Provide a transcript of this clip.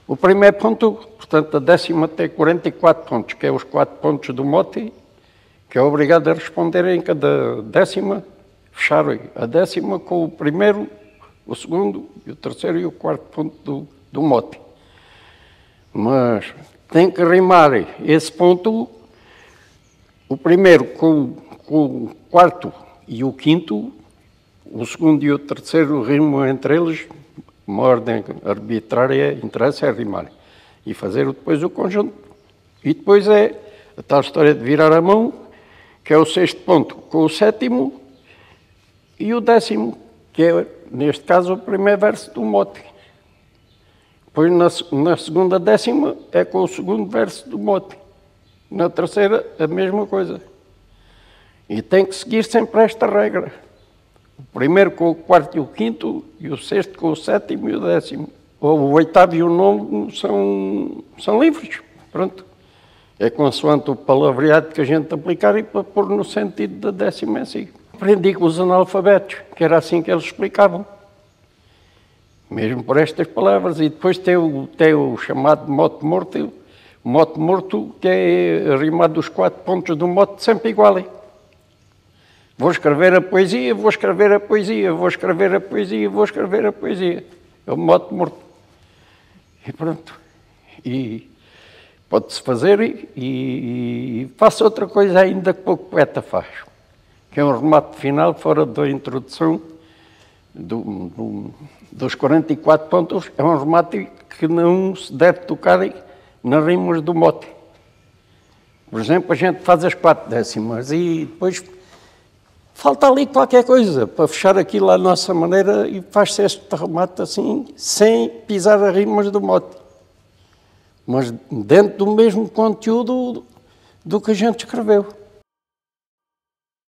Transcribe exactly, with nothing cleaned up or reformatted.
O primeiro ponto, portanto, a décima tem quarenta e quatro pontos, que é os quatro pontos do mote, que é obrigado a responder em cada décima, fechar a décima com o primeiro, o segundo, e o terceiro e o quarto ponto do, do mote. Mas tem que rimar esse ponto, o primeiro com, com o quarto e o quinto, o segundo e o terceiro rimam entre eles, uma ordem arbitrária, interessa é rimar. E fazer depois o conjunto. E depois é a tal história de virar a mão, que é o sexto ponto com o sétimo e o décimo, que é, neste caso, o primeiro verso do mote. Depois, na, na segunda décima, é com o segundo verso do mote. Na terceira, a mesma coisa. E tem que seguir sempre esta regra. O primeiro com o quarto e o quinto, e o sexto com o sétimo e o décimo. Ou o oitavo e o nono são, são livres. Pronto. É consoante o palavreado que a gente aplicar e para pôr no sentido da décima em si. Aprendi com os analfabetos, que era assim que eles explicavam. Mesmo por estas palavras. E depois tem o, tem o chamado mote morto, o mote morto, que é rimado dos quatro pontos do mote sempre igual. Vou escrever a poesia, vou escrever a poesia, vou escrever a poesia, vou escrever a poesia. É o mote morto. E pronto. E pode-se fazer e, e faço outra coisa ainda que pouco poeta faz, que é um remate final fora da introdução do, do, dos quarenta e quatro pontos. É um remate que não se deve tocar nas rimas do mote. Por exemplo, a gente faz as quatro décimas e depois falta ali qualquer coisa para fechar aquilo à nossa maneira e faz-se este remate assim, sem pisar as rimas do mote. Mas dentro do mesmo conteúdo do que a gente escreveu.